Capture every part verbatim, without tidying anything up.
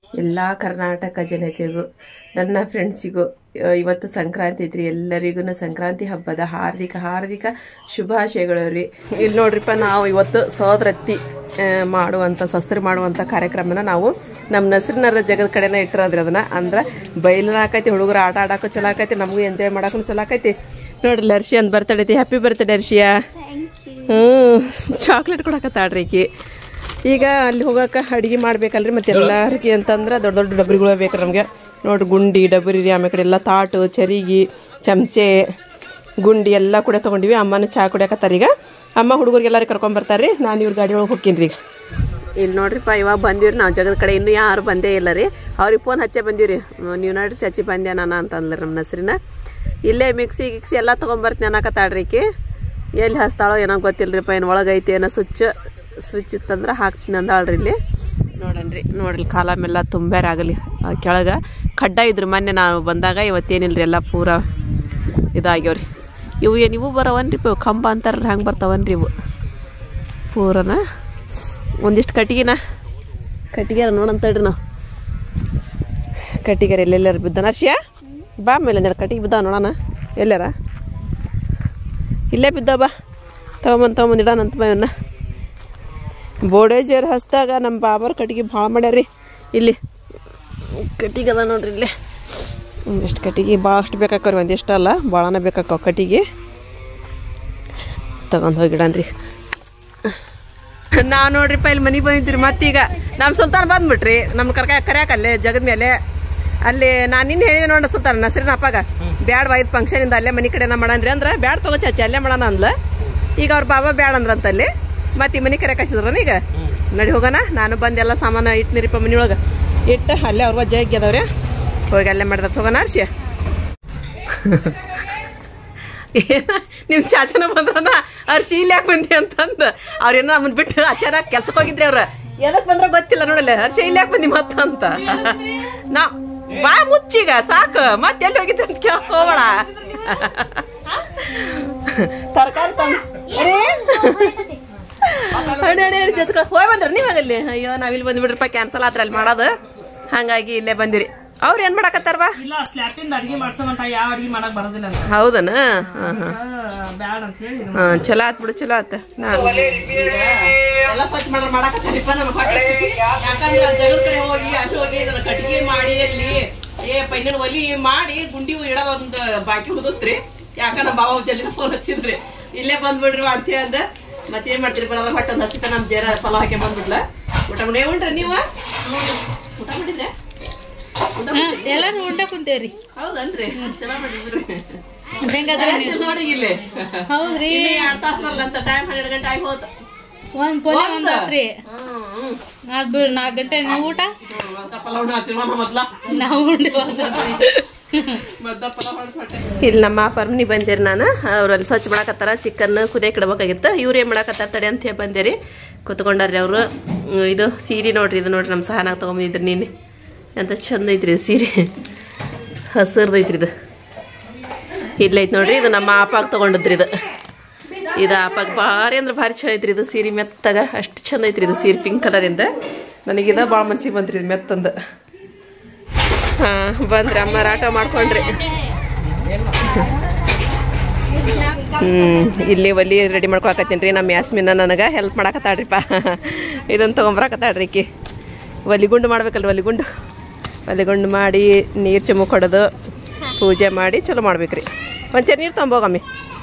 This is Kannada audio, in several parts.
ಎಲ್ಲ ಕರ್ನಾಟಕ ಜನತೆಗೂ ನನ್ನ ಫ್ರೆಂಡ್ಸಿಗೂ ಇವತ್ತು ಸಂಕ್ರಾಂತಿ ಐತ್ರಿ. ಎಲ್ಲರಿಗೂ ಸಂಕ್ರಾಂತಿ ಹಬ್ಬದ ಹಾರ್ದಿಕ ಹಾರ್ದಿಕ ಶುಭಾಶಯಗಳು ರೀ. ಇಲ್ಲಿ ನೋಡ್ರಿಪ್ಪ, ನಾವು ಇವತ್ತು ಸೋದರತ್ತಿ ಮಾಡುವಂಥ ಶಸ್ತ್ರ ಮಾಡುವಂಥ ಕಾರ್ಯಕ್ರಮನ ನಾವು ನಮ್ಮ ನಸರಿನರ ಜಗದ ಕಡೆನೇ ಇಟ್ಟಿರೋದ್ರಿ. ಅದನ್ನ ಅಂದ್ರೆ ಬೈಲನ ಆಕೈತಿ, ಹುಡುಗರು ಆಟ ಆಡೋಕ್ಕೂ ಚಲೋ ಆಕೈತಿ, ನಮಗೂ ಎಂಜಾಯ್ ಮಾಡೋಕ್ಕೂ ಚಲೋ ಆಕೈತಿ. ನೋಡ್ರಿ ಹರ್ಷಿ ಅಂತ ಬರ್ತಡೇ ಐತಿ. ಹ್ಯಾಪಿ ಬರ್ತಡೇ ಹರ್ಷಿಯಾ. ಹ್ಞೂ ಚಾಕ್ಲೇಟ್ ಕೊಡಕತ್ತಾಡ್ರಿ ಈಕಿ. ಈಗ ಅಲ್ಲಿ ಹೋಗಕ್ಕೆ ಅಡುಗೆ ಮಾಡ್ಬೇಕಲ್ರಿ, ಮತ್ತೆ ಎಲ್ಲರಿಗೆ ಅಂತಂದ್ರೆ ದೊಡ್ಡ ದೊಡ್ಡ ಡಬ್ರಿಗಳು ಬೇಕು ನಮಗೆ. ನೋಡ್ರಿ ಗುಂಡಿ ಡಬ್ರಿ ರೀ, ಆಮೇಲೆ ಕಡೆ ಎಲ್ಲ ತಾಟು ಚರಿಗೆ ಚಮಚೆ ಗುಂಡಿ ಎಲ್ಲ ಕೂಡ ತೊಗೊಂಡಿವಿ. ಅಮ್ಮನ ಚಹಾ ಕುಡಿಯಕತ್ತಾರ. ಈಗ ಅಮ್ಮ ಹುಡುಗರಿಗೆಲ್ಲರೂ ಕರ್ಕೊಂಬರ್ತಾರೆ ರೀ. ನಾನು ಇವ್ರ ಗಾಡಿ ಒಳಗೆ ಹೋಗ್ತೀನಿ ರೀ. ಇಲ್ಲಿ ನೋಡ್ರಿಪ್ಪ, ಇವಾಗ ಬಂದೀವಿ ರೀ ನಾವು ಜಗದ ಕಡೆ. ಇನ್ನೂ ಯಾರು ಬಂದೇ ಇಲ್ಲ ರೀ. ಅವ್ರಿಗೆ ಫೋನ್ ಹಚ್ಚೇ ಬಂದೀವಿ ರೀ. ನೀವು ನೋಡ್ರಿ ಚಾಚಿ ಬಂದೆ ನಾನು ಅಂತ ಅಂದ್ರಿ ನಮ್ಮ ಹೆಸ್ರಿನ. ಇಲ್ಲೇ ಮಿಕ್ಸಿ ಗಿಕ್ಸಿ ಎಲ್ಲ ತೊಗೊಂಬರ್ತೀನಿ ಅನ್ನಕತ್ತಾಡ್ರಿ ಈಕಿ. ಎಲ್ಲಿ ಹಚ್ತಾಳೋ ಏನೋ ಗೊತ್ತಿಲ್ಲ ರೀಪ್ಪ. ಏನು ಒಳಗೈತಿ ಏನೋ ಸ್ವಿಚ್ ಸ್ವಿಚ್ ಇತ್ತಂದ್ರೆ ಹಾಕ್ತೀನಿ ಅಂದಾಳ್ರಿ. ಇಲ್ಲಿ ನೋಡನ್ರಿ, ನೋಡ್ರಿ ಕಾಲಮೆಲ್ಲ ತುಂಬ್ಯಾರ ಆಗಲಿ. ಕೆಳಗೆ ಖಡ್ಡ ಇದ್ರು ಮೊನ್ನೆ ನಾವು ಬಂದಾಗ. ಇವತ್ತೇನಿಲ್ರಿ, ಎಲ್ಲ ಪೂರ ಇದಾಗ್ಯವ್ರಿ. ಇವು ಏನು ಇವು ಬರವನ್ರಿ ಇವು ಕಂಬ ಅಂತಾರಲ್ಲ, ಹೆಂಗೆ ಬರ್ತಾವನ್ರಿ ಇವು ಪೂರನ. ಒಂದಿಷ್ಟು ಕಟ್ಟಿಗೆನ ಕಟ್ಟಿಗೆರ ನೋಡಂತಡ್ರಿ ನಾವು. ಕಟ್ಟಿಗೆರ ಎಲ್ಲೆಲ್ಲರ ಬಿದ್ದಾನ ಹರ್ಷಿಯಾ ಬಾ ಮೇಲೆ ಅಂದ್ರೆ ಕಟ್ಟಿಗೆ ಬಿದ್ದಾವ ನೋಡೋಣ. ಎಲ್ಲಾರ ಇಲ್ಲೇ ಬಿದ್ದಾವ, ಬಾ ತಗೊಂಬಂದು ತೊಗೊಂಬಂದು ಇಡೋಣಂತ ಬಾ ಇವನ್ನ. ಬೋಡೇಜಿಯರ್ ಹಸ್ದಾಗ ನಮ್ಮ ಬಾಬರ್ ಕಟ್ಟಿಗೆ ಭಾಳ ಮಾಡ್ಯಾರಿ. ಇಲ್ಲಿ ಕಟ್ಟಿಗೆ ಅದ ನೋಡ್ರಿ. ಇಲ್ಲೇ ಒಂದಿಷ್ಟು ಕಟ್ಟಿಗೆ ಭಾಳಷ್ಟು ಬೇಕಾಕವ್ರಿ, ಒಂದಿಷ್ಟು ಅಲ್ಲ ಭಾಳನ ಬೇಕಾಕವ್ ಕಟ್ಟಿಗೆ. ತಗೊಂಡು ಹೋಗಿಡನ್ರಿ. ನಾವು ನೋಡ್ರಿಪ್ಪ ಇಲ್ಲಿ ಮನೆಗೆ ಬಂದಿದ್ರಿ. ಮತ್ತೀಗ ನಮ್ಮ ಸುಲ್ತಾನ್ ಬಂದ್ಬಿಟ್ರಿ ನಮ್ಮ ಕರ್ಕ ಕರ್ಯಾಕಲ್ಲೇ ಜಗದ ಮೇಲೆ. ಅಲ್ಲಿ ನಾನು ನಿನ್ನೆ ಹೇಳಿದೆ ನೋಡ್ರಿ ಸುಲ್ತಾನ್ ನಸರಿನ ಅಪ್ಪಾಗ, ಬ್ಯಾಡ ಐದು ಫಂಕ್ಷನಿಂದ ಅಲ್ಲೇ ಮನೆ ಕಡೆನ ಮಾಡನ್ರಿ ಅಂದ್ರೆ ಬ್ಯಾಡ ತಗೋ ಚಾಚಿ ಅಲ್ಲೇ ಮಾಡೋಣ ಅಂದ್ಲ. ಈಗ ಅವ್ರ ಬಾಬಾ ಬ್ಯಾಡ ಅಂದ್ರಂತಲ್ಲಿ. ಮತ್ತೆ ಈ ಮನೆ ಕರೆಯಕ್ಕೆ ಹಚ್ಚಿದ್ರನ. ಈಗ ನಡಿ ಹೋಗೋಣ. ನಾನು ಬಂದು ಎಲ್ಲ ಸಾಮಾನು ಇಟ್ನಿರಿಪ್ಪ ಮನೆಯೊಳಗೆ ಇಟ್ಟು ಅಲ್ಲೇ ಅವ್ರ ಜಗ್ಗಿ ಅದಾವ್ರಿ. ಹೋಗಿ ಅಲ್ಲೇ ಮಾಡಿದ ಹೋಗೋಣ ಹರ್ಷಿ. ಏನ ನಿಮ್ಮ ಚಾಚನ ಬಂದ್ರನ ಹರ್ಷಿ ಇಲ್ಲಿ ಯಾಕೆ ಬಂದಿ ಅಂತಂದು ಅವ್ರೇನೋ ನಮ್ಮನ್ನ ಬಿಟ್ಟು ಅಚಾನಕ್ ಕೆಲ್ಸಕ್ಕೆ ಹೋಗಿದ್ರಿ. ಅವ್ರ ಎದಕ್ ಬಂದ್ರ ಗೊತ್ತಿಲ್ಲ ನೋಡಲ್ಲ. ಹರ್ಷಿ ಇಲ್ಲಿ ಯಾಕೆ ಬಂದಿ ಮತ್ತಂತ ನಾ ಬಾ ಮುಚ್ಚೀಗ ಸಾಕು. ಮತ್ತೆ ಎಲ್ಲಿ ಹೋಗಿದ್ರಿ ಅಂತ ಕೇಳಕ್ ಹೋಗೋಣ. ತರಕಾರಿ ಹೋಗಿ ಬಂದ್ರಿ ನೀವಾಗಲ್ಲಿ. ಅಯ್ಯೋ ನಾವಿಲ್ಲಿ ಬಂದ್ಬಿಡ್ರಪ್ಪ, ಕ್ಯಾನ್ಸಲ್ ಆತ್ರ ಅಲ್ಲಿ ಮಾಡೋದು. ಹಂಗಾಗಿ ಇಲ್ಲೇ ಬಂದಿರಿ. ಅವ್ರು ಏನ್ ಮಾಡಕತ್ತಾರ ಬಾ? ಹೌದನ? ಚಲೋ ಆತ್ ಬಿಡು, ಚಲೋ ಆತ. ಎಲ್ಲ ಸ್ವಚ್ಛ ಮಾಡ್ರ ಮಾಡಕತ್ತಾರಿಪ್ಪ. ಯಾಕಂದ್ರೆ ಜಗದ ಕಡೆ ಹೋಗಿ ಅಲ್ಲಿ ಹೋಗಿ ಕಟ್ಟಿಗೆ ಮಾಡಿ ಅಲ್ಲಿ ಏ ಪೈನ ಒಲಿ ಮಾಡಿ ಗುಂಡಿ ಇಡೋದೊಂದು ಬಾಕಿ ಉಳಿದತ್ರಿ. ಯಾಕಂದ್ರೆ ಬಾವ ಜಲ್ದಿನ ಫೋನ್ ಹಚ್ಚಿದ್ರಿ ಇಲ್ಲೇ ಬಂದ್ಬಿಡ್ರಿ ಅಂತ ಹೇಳ್ದ. ಮತ್ತೇನ್ ಮಾಡ್ತೀರಿ ಬರೋದ್ರ ಹೊಟ್ಟೆ ಒಂದು ಹಸಿತ ನಮ್ ಜರ ಪಲಾವ್ ಹಾಕಿ ಬಂದ್ಬಿಡ್ಲ. ಊಟ ಮಾಡಿ ಉಂಡ್ರಿ ನೀವ? ಊಟ ಮಾಡಿದ್ರೆ ಎಲ್ಲಾರು ಉಂಡ ಕುಂತೇವ್ರಿ. ಹೌದನ್ರಿ? ಚಲೋ ಮಾಡಿದ್ರಿ ನೋಡಿ. ಇಲ್ಲಿ ಹೌದ್ರಿ, ಎರಡ್ ತಾಸ ಬರಲ್ಲ ಅಂತ ಟೈಮ್ ಹನ್ನೆರಡು ಗಂಟೆ ಆಗಿ ಹೋತ. ಒಂದ್ ಪೊಲೆ ಒಂದ್ ಹತ್ರಿ ನಾಲ್ಕು ಗಂಟೆ ನೀವು ಊಟ ಮೊದ್ಲ ನಾವು ಉಂಡೆ. ಇಲ್ಲಿ ನಮ್ಮ ಪರ್ಮನಿ ಬಂದಿರಿ. ನಾನು ಅವ್ರಲ್ಲಿ ಸ್ವಚ್ಛ ಮಾಡಕತ್ತಾರ. ಚಿಕನ್ ಕುದಿಯಕ್ಕೆ ಇಡಬೇಕಾಗಿತ್ತು. ಇವ್ರು ಏನ್ ಮಾಡಕತ್ತಾರ ತಡೆ ಅಂತ ಹೇಳಿ ಬಂದಿರಿ. ಕುತ್ಕೊಂಡಾರ್ರಿ ಅವರು. ಇದು ಸೀರೆ ನೋಡ್ರಿ, ಇದು ನೋಡ್ರಿ ನಮ್ಮ ಸಹನಾಗ ತಗೊಂಬಂದಿದ್ರಿ ನೀನೆ. ಎಂತ ಚಂದ ಐತ್ರಿ ಸೀರೆ, ಹಸಿರ್ದೈತ್ರಿ ಇದು. ಇಲ್ಲೈತ್ ನೋಡ್ರಿ, ಇದು ನಮ್ಮ ಆಪಾಗ ತಗೊಂಡಿದ್ರಿ. ಇದು ಇದು ಆಪಾಗ ಭಾರಿ ಅಂದ್ರೆ ಭಾರಿ ಚಂದ ಐತ್ರಿ ಇದು ಸೀರೆ. ಮೆತ್ತಗ ಅಷ್ಟು ಚಂದ ಐತ್ರಿ ಇದು ಸೀರೆ, ಪಿಂಕ್ ಕಲರಿಂದ. ನನಗಿದ ಭಾಳ ಮನ್ಸಿಗೆ ಬಂತ್ರಿ ಇದು ಮೆತ್ತಂದು. ಹಾಂ ಬಂದ್ರಿ ಅಮ್ಮ ಆಟೋ ಮಾಡ್ಕೊಂಡ್ರಿ. ಹ್ಞೂ ಇಲ್ಲಿ ಒಲಿ ರೆಡಿ ಮಾಡ್ಕೊಳಕತ್ತೀನಿ ರೀ. ನಮ್ಮ ಯಾಸ್ಮಿನ ನನಗೆ ಹೆಲ್ಪ್ ಮಾಡಕತ್ತಾಡ್ರಿಪ್ಪ. ಇದನ್ನು ತೊಗೊಂಬರಕತ್ತಾಡ್ರಿ ಈಕಿ. ಒಲಿಗುಂಡು ಮಾಡ್ಬೇಕಲ್ರಿ, ಒಲಿಗುಂಡು ಒಲಿಗುಂಡು ಮಾಡಿ ನೀರು ಚಮು ಕೊಡೋದು, ಪೂಜೆ ಮಾಡಿ ಚಲೋ ಮಾಡ್ಬೇಕ್ರಿ. ಒಂಚೂರು ನೀರು ತೊಗೊಂಬೋಗಮ್ಮಿ.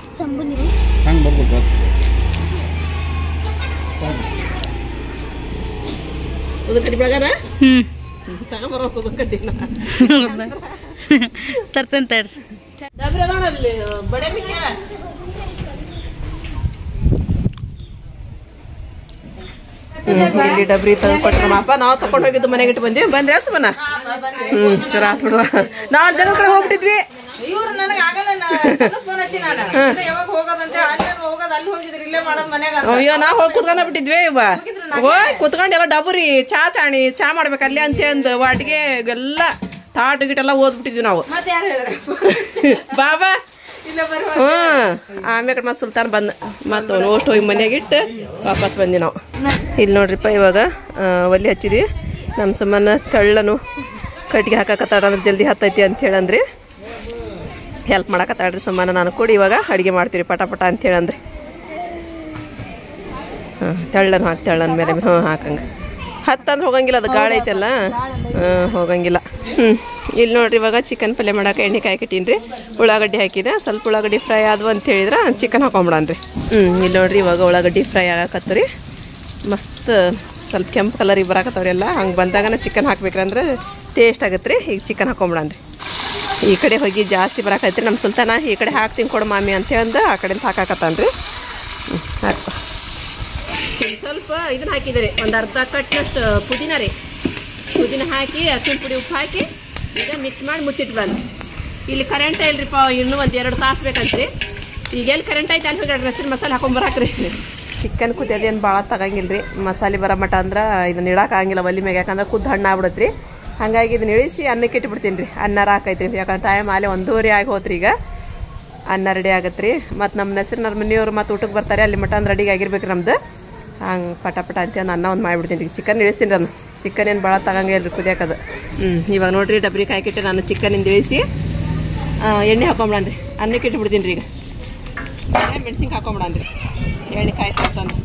ಉದಕಡ್ಡಿ ಬೆಳಗಾನ ತಗೊಂಬರೋ ಉದಕಡ್ಡಿನ ತರ್ತೇನೆ ತಡ್ರಿ. ಡಬ್ರಿ ಅದಾವಲ್ಲಿ ಬಡೆ ಮಿಕ್ಕ ಇಲ್ಲಿ ಡಬ್ರಿ ತಂದ್ಕೊಟ್ರಿ ನಮ್ಮ ಅಪ್ಪ. ನಾವು ತಗೊಂಡು ಹೋಗಿದ್ದು ಮನೆಗೆ ಇಟ್ಟು ಬಂದ್ವಿ. ಬಂದ್ರೆ ಸುಮ್ಮನ ಹ್ಞೂ ಚಲೋ ಆತ್ ಬಿಡುವ. ನಾವು ಜಗ ಕಡೆ ಹೋಗ್ಬಿಟ್ಟಿದ್ವಿ. ಅಯ್ಯೋ ನಾವು ಹೋಗಿ ಕುತ್ಕೊಂಡ ಬಿಟ್ಟಿದ್ವಿ. ಇವ ಹೋಯ್ ಕುತ್ಕೊಂಡು ಎಲ್ಲ ಡಬ್ರಿ ಚಾ ಚಾಣಿ ಚಾ ಮಾಡ್ಬೇಕು ಅಲ್ಲೇ ಅಂತ ಅಂದ್ ವಾಟಿಗೆ ಎಲ್ಲ ತಾಟು ಗಿಟ್ಟೆಲ್ಲ ಓದ್ಬಿಟ್ಟಿದ್ವಿ ನಾವು. ಬಾಬಾ ಹ್ಞೂ ಆಮೇಲೆ ಮತ್ತೆ ಸುಲ್ತಾನ್ ಬಂದ ಮತ್ತೆ ಅವ್ನು ಓಸ್ಟ್ ಹೋಗಿ ಮನೆಯಾಗಿಟ್ಟು ವಾಪಸ್ ಬಂದ್ವಿ ನಾವು. ಇಲ್ಲಿ ನೋಡ್ರಿಪ್ಪ ಇವಾಗ ಒಲೆ ಹಚ್ಚಿದ್ವಿ. ನಮ್ಮ ಸುಮ್ಮನೆ ತೆಳ್ಳನು ಕಟ್ಟಿಗೆ ಹಾಕಕತ್ತಾಳ ಅಂದ್ರೆ ಜಲ್ದಿ ಹತ್ತೈತಿ ಅಂತ ಹೇಳಂದ್ರಿ ಹೆಲ್ಪ್ ಮಾಡಕತ್ತಾಳ್ರಿ ಸುಮ್ಮನೆ ನಾನು ಕೂಡ ಇವಾಗ ಅಡುಗೆ ಮಾಡ್ತೀರಿ ಪಟ ಪಟ ಅಂತ ಹೇಳಂದ್ರಿ ಹಾಂ ತೆಳ್ಳನು ಹಾಕಿ ತೆಳ್ಳನ ಮೇಲೆ ಹಾಂ ಹಾಕಂಗೆ ಹತ್ತಂದ್ರೆ ಹೋಗಂಗಿಲ್ಲ ಅದು ಗಾಳಿ ಐತಲ್ಲ ಹಾಂ ಹೋಗಂಗಿಲ್ಲ ಹ್ಞೂ ಇಲ್ಲಿ ನೋಡ್ರಿ ಇವಾಗ ಚಿಕನ್ ಪಲ್ಯ ಮಾಡಕ್ಕೆ ಎಣ್ಣೆ ಕಾಯ್ಕಿಟ್ಟೀನಿ ರೀ ಉಳ್ಳಾಗಡ್ಡಿ ಹಾಕಿದೆ ಸ್ವಲ್ಪ ಉಳ್ಳಾಗಡ್ಡಿ ಫ್ರೈ ಆದವು ಅಂತ ಹೇಳಿದ್ರೆ ಚಿಕನ್ ಹಾಕೊಂಬಿಡನ್ರಿ ಹ್ಞೂ ಇಲ್ಲಿ ನೋಡ್ರಿ ಇವಾಗ ಉಳ್ಳಾಗಡ್ಡಿ ಫ್ರೈ ಆಗಕತ್ತರಿ ಮಸ್ತ್ ಸ್ವಲ್ಪ ಕೆಂಪು ಕಲರಿಗೆ ಬರಾಕತ್ತವ್ರಿ ಎಲ್ಲ ಹಂಗೆ ಬಂದಾಗನ ಚಿಕನ್ ಹಾಕ್ಬೇಕ್ರಿ ಅಂದ್ರೆ ಟೇಸ್ಟ್ ಆಗತ್ತೆ ರೀ ಈಗ ಚಿಕನ್ ಹಾಕೊಂಬಿಡನ್ರಿ ಈ ಕಡೆ ಹೋಗಿ ಜಾಸ್ತಿ ಬರಾಕೈತ್ರಿ ನಮ್ಮ ಸುಲ್ತಾನ ಈ ಕಡೆ ಹಾಕ್ತೀನಿ ಕೊಡು ಮಾಮಿ ಅಂತ ಹೇಳಂದು ಆ ಕಡೆಯಿಂದ ಹಾಕಾಕತ್ತಾನ್ರಿ ಹ್ಞೂ ಹಾಕ್ಪ ಸ್ವಲ್ಪ ಇದನ್ನ ಹಾಕಿದ್ರಿ ಒಂದು ಅರ್ಧ ಕಟ್ನಷ್ಟು ಪುದೀನ ರೀ ಪುದೀನ ಹಾಕಿ ಅರಿಶಿನ ಪುಡಿ ಉಪ್ಪು ಹಾಕಿ ಈಗ ಮಿಕ್ಸ್ ಮಾಡಿ ಮುಚ್ಚಿಟ್ಟು ಬಂದು ಇಲ್ಲಿ ಕರೆಂಟ್ ಇಲ್ರಿಪ್ಪ ಇನ್ನೂ ಒಂದು ಎರಡು ತಾಸು ಬೇಕಂತ್ರಿ ಈಗ ಎಲ್ಲಿ ಕರೆಂಟ್ ಐತೆ ಅಲ್ಲಿ ಹೋಗಿ ಹಸಿರು ಮಸಾಲೆ ಹಾಕೊಂಬರಾಕ್ರಿ ಚಿಕನ್ ಕುದಿಯೋದೇನು ಭಾಳ ತಗಂಗಿಲ್ಲ ರೀ ಮಸಾಲೆ ಬರೋ ಮಟ ಅಂದ್ರೆ ಇದನ್ನ ಇಡೋಕ್ಕಾಗಿಲ್ಲ ಒಲಿ ಮ್ಯಾಗ ಯಾಕಂದ್ರೆ ಕುದ್ದು ಹಣ್ಣು ಆಗ್ಬಿಡತ್ರಿ ಹಾಗಾಗಿ ಇದನ್ನ ಇಳಿಸಿ ಅನ್ನಕ್ಕೆ ಇಟ್ಬಿಡ್ತೀನಿ ರೀ ಅನ್ನ ಹಾಕೈತ್ರಿ ಯಾಕಂದ್ರೆ ಟೈಮ್ ಆಲೆ ಒಂದೂವರೆ ಆಗಿ ಹೋತ್ರಿ ಈಗ ಅನ್ನ ರೆಡಿ ಆಗತ್ತೆ ರೀ ಮತ್ತು ನಮ್ಮ ಹೆಸರು ನಮ್ಮ ಮನೆಯವ್ರು ಮತ್ತು ಊಟಕ್ಕೆ ಬರ್ತಾರೆ ಅಲ್ಲಿ ಮಟ ಅಂದ್ರೆ ರೆಡಿಗೆ ಆಗಿರ್ಬೇಕು ನಮ್ದು ಹಂಗೆ ಪಟ ಪಟ ಅಂತ ಅನ್ನ ಒಂದು ಮಾಡಿಬಿಡ್ತೀನಿ ರೀ ಚಿಕನ್ ಇಳಿಸ್ತೀನಿ ನಾನು ಚಿಕನ್ ಏನು ಭಾಳ ತಗಂಗಿಲ್ಲ ರೀ ಕುದಿಯೋಕದು ಹ್ಞೂ ಇವಾಗ ನೋಡಿರಿ ಡಬ್ರಿ ಕಾಯ್ಕಿಟ್ಟೆ ನಾನು ಚಿಕನಿಂದ ಇಳಿಸಿ ಎಣ್ಣೆ ಹಾಕೊಂಬಿಡನ್ರಿ ಅನ್ನಕ್ಕೆ ಇಟ್ಬಿಡ್ತೀನಿ ರೀ ಈಗ ಮೆಣಸಿನ್ಕಾಯಿ ಹಾಕೊಂಬಿಡನ್ರಿ ಎಣ್ಣೆ ಕಾಯ್ತಂತಂದು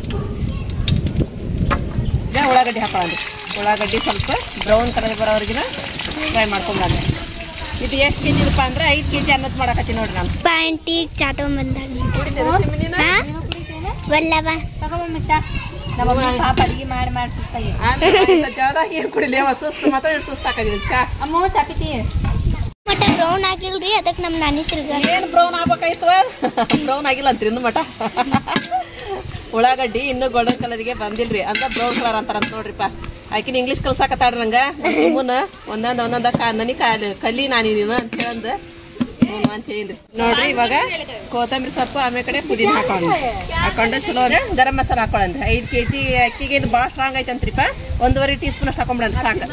ಈಗ ಉಳ್ಳಾಗಡ್ಡಿ ಹಾಕೊಳ್ಳಂದ್ರಿ ಉಳ್ಳಾಗಡ್ಡಿ ಸ್ವಲ್ಪ ಬ್ರೌನ್ ಕಲರ್ ಬರೋವ್ರಿಗಿನ ಫ್ರೈ ಮಾಡ್ಕೊಂಬಂದ್ರಿ ಇದು ಎಷ್ಟು ಕೆ ಜಿ ಇದಪ್ಪ ಅಂದ್ರೆ ಐದು ಕೆ ಜಿ ಅನ್ನದ ಮಾಡಕತ್ತೀನಿ ನೋಡ್ರಿ ನಾನು ಪ್ಯಾಂಟಿಗೆ ಚಾಟೋ ವಲ್ಲವ ತಗೋಬಮ್ಮ ಚಾ ನಮ್ಮ ಪಾಪ ಅಡಿಗೆ ಮಾಡಿ ಮಾಡಿ ಸುಸ್ತಾಗಿ ಏನು ಕುಡಿಲಿ ಸುಸ್ತು ಮತ್ತೆ ಸುಸ್ತಾಕದಿಲ್ಲ ಚಾ ಅಮ್ಮ ಚಾ ಪಿತಿ ಮಟ ಬ್ರೌನ್ ಆಗಿಲ್ರಿ ಅದಕ್ಕೆ ನಮ್ಮ ನಾನಿ ತಿರ್ಗ ಏನು ಬ್ರೌನ್ ಆಗ್ಬೇಕಾಯ್ತು ಬ್ರೌನ್ ಆಗಿಲ್ಲ ಅಂತ್ರಿ ಇನ್ನು ಮಟ ಉಳ್ಳಾಗಡ್ಡಿ ಇನ್ನೂ ಗೋಲ್ಡನ್ ಕಲರ್ಗೆ ಬಂದಿಲ್ರಿ ಅಂದ್ರೆ ಬ್ರೌನ್ ಕಲರ್ ಅಂತಾರಂತ ನೋಡ್ರಿಪ್ಪ ಆಕಿನ ಇಂಗ್ಲೀಷ್ ಕಲ್ಸಾಕತ್ತಾಡ್ರಿ ನಂಗೆ ಸುಮ್ಮನ ಒಂದೊಂದು ಒಂದೊಂದ ಕಾ ನನಿ ಕಾಲಿ ಕಲಿ ನಾನಿ ನೀನು ಅಂತ ಹೇಳಂದು ಹ್ಞೂ ಅಂತ ಹೇಳಿದ್ರಿ ನೋಡ್ರಿ ಇವಾಗ ಕೊತ್ತಂಬರಿ ಸೊಪ್ಪು ಆಮೇಲೆ ಕಡೆ ಪುದೀನ ಹಾಕೊಂಡ್ರಿ ಹಾಕೊಂಡು ಚಲೋ ಗರಂ ಮಸಾಲ ಹಾಕೊಳ್ಳಂದ್ರಿ ಐದು ಕೆ ಜಿ ಅಕ್ಕಿಗೆ ಇದು ಭಾಳ ಸ್ಟ್ರಾಂಗ್ ಐತಂತ್ರಿಪ್ಪ ಒಂದೂವರೆ ಟೀ ಸ್ಪೂನ್ ಅಷ್ಟು ಹಾಕೊಂಬಿಡಂದ್ರಿ ಸಾಕು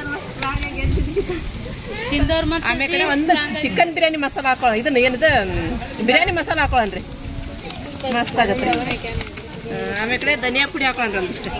ಆಮೇಲೆ ಕಡೆ ಒಂದು ಚಿಕನ್ ಬಿರಿಯಾನಿ ಮಸಾಲ ಹಾಕೊಳ್ಳ ಇದನ್ನ ಏನಿದೆ ಬಿರಿಯಾನಿ ಮಸಾಲ ಹಾಕೊಳ್ಳನ್ರಿ ಮಸ್ತ್ ಆಗತ್ತೆ ಆಮೇಲೆ ಕಡೆ ಧನಿಯಾ ಪುಡಿ ಹಾಕೊಳ್ಳಂದ್ರಿ ಒಂದಿಷ್ಟು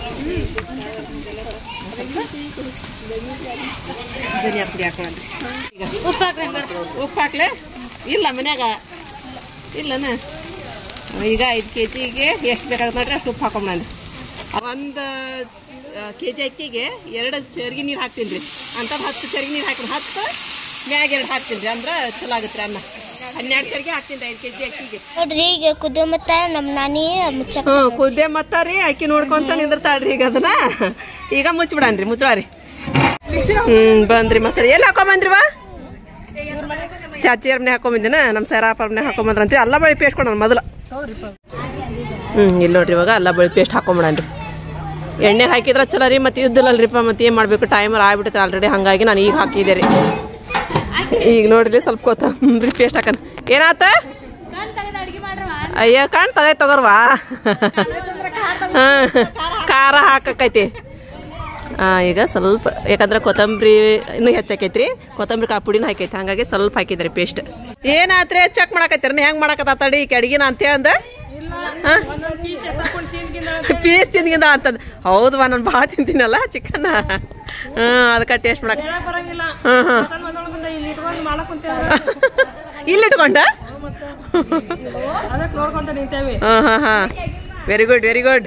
ಧನಿಯಾ ಪುಡಿ ಹಾಕೊಳ್ಳಂದ್ರಿ ಈಗ ಉಪ್ಪು ಹಾಕ್ರಿ ಉಪ್ಪು ಹಾಕ್ಲೆ ಇಲ್ಲ ಮನ್ಯಾಗ ಇಲ್ಲನ ಈಗ ಐದು ಕೆ ಜಿಗೆ ಎಷ್ಟು ಬೇಕಾಗುತ್ತೆ ನೋಡ್ರಿ ಅಷ್ಟು ಉಪ್ಪು ಹಾಕೊಂಬಂದ್ರಿ ಒಂದು ಕೆ ಜಿ ಅಕ್ಕಿಗೆ ಎರಡು ಚರ್ಗಿ ನೀರು ಹಾಕ್ತೀನಿ ರೀ ಅಂಥದ್ದು ಹತ್ತು ಚರ್ಗಿ ನೀರು ಹಾಕ್ತೀನಿ ಹತ್ತು ಮ್ಯಾಗ ಎರಡು ಹಾಕ್ತೀನಿ ರೀ ಅಂದ್ರೆ ಚಲೋ ಆಗುತ್ತೆ ಅನ್ನ ಹನ್ನೆರಡು ಚರ್ಗಿ ಹಾಕ್ತೀನಿ ರೀ ಐದು ಕೆ ಜಿ ಅಕ್ಕಿಗೆ ನೋಡ್ರಿ ಈಗ ಕುದಿಯೋ ಮತ್ತ ನಮ್ಮ ನಾನಿ ಮುಚ್ಚ ಹ್ಞೂ ಕುದ್ದೆ ಮತ್ತ ರೀ ಅಕ್ಕಿ ನೋಡ್ಕೊಂತ ನಿಂದಿರ್ತಾಳ್ರಿ ಈಗ ಅದನ್ನ ಈಗ ಮುಚ್ಚಿಬಿಡನ್ರಿ ಮುಚ್ಚವಾರಿ ಹ್ಞೂ ಬಂದ್ರಿ ಮಸಾಲೆ ಎಲ್ಲಿ ಹಾಕೊಂಬಂದ್ರಿವಾ ಚಾಚಿಯರ್ ಮನೆ ಹಾಕೊಂಬಂದಿನ ನಮ್ಮ ಸೈರಾಪರ್ ಮನೆ ಹಾಕೊಂಬಂದ್ರಂತ್ರಿ ಅಲ್ಲ ಬಳಿ ಪೇಸ್ಟ್ ಕೊಡೋಣ ಮೊದಲು ಹ್ಞೂ ಇಲ್ಲಿ ನೋಡ್ರಿ ಇವಾಗ ಅಲ್ಲ ಬಳಿ ಪೇಸ್ಟ್ ಹಾಕೊಂಬಿಡನ್ರಿ ಎಣ್ಣೆ ಹಾಕಿದ್ರೆ ಚಲೋ ರೀ ಮತ್ತೆ ಇದ್ದಿಲ್ಲಲ್ರಿಪ್ಪ ಮತ್ತೆ ಏನು ಮಾಡಬೇಕು ಟೈಮರ್ ಆಗ್ಬಿಟ್ಟೈತೆ ಆಲ್ರೆಡಿ ಹಾಗಾಗಿ ನಾನು ಈಗ ಹಾಕಿದ್ದೆ ರೀ ಈಗ ನೋಡ್ರಿ ಸ್ವಲ್ಪ ಕೊತ್ತಂಬರಿ ಪೇಸ್ಟ್ ಹಾಕೋಣ ಏನಾತ ಅಯ್ಯ ಕಾಣ್ ತಗೈ ತಗೋರ್ವಾ ಹಾಂ ಖಾರ ಹಾಕಕ್ಕೈತಿ ಹಾಂ ಈಗ ಸ್ವಲ್ಪ ಯಾಕಂದ್ರೆ ಕೊತ್ತಂಬರಿ ಇನ್ನೂ ಹೆಚ್ಚಾಕೈತ್ರಿ ಕೊತ್ತಂಬರಿ ಕಾಳು ಪುಡಿನ ಹಾಕೈತಿ ಹಂಗಾಗಿ ಸ್ವಲ್ಪ ಹಾಕಿದ್ರಿ ಪೇಸ್ಟ್ ಏನಾತ್ರಿ ಚೆಕ್ ಮಾಡಕತ್ತೀರಿ ಹೆಂಗೆ ಮಾಡಕತ್ತ ತಡಿ ಈಗ ಅಡಿಗೆನ ಅಂತೇಳಿ ಅಂದ ಹಾಂ ಪೀಸ್ ತಿಂದ್ಗಿಂದ ಅಂತಂದು ಹೌದವಾ ನಾನು ಭಾಳ ತಿಂತೀನಲ್ಲ ಚಿಕನ್ ಹಾಂ ಅದಕ್ಕೆ ಟೇಸ್ಟ್ ಮಾಡಕ್ಕೆ ಹಾಂ ಹಾಂ ಇಲ್ಲಿ ಇಟ್ಕೊಂಡ ಹಾಂ ಹಾಂ ಹಾಂ ವೆರಿ ಗುಡ್ ವೆರಿ ಗುಡ್